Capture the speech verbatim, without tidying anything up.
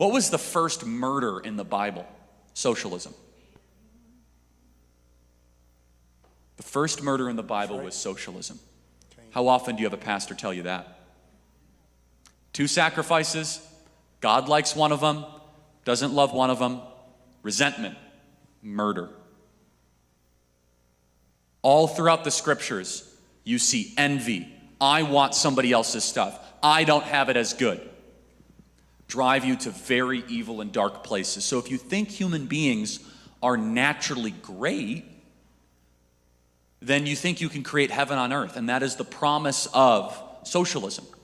What was the first murder in the Bible? Socialism. The first murder in the Bible was socialism. How often do you have a pastor tell you that? Two sacrifices. God likes one of them, doesn't love one of them. Resentment, murder. All throughout the scriptures, you see envy. I want somebody else's stuff. I don't have it as good. Drive you to very evil and dark places. So if you think human beings are naturally great, then you think you can create heaven on earth. And that is the promise of socialism.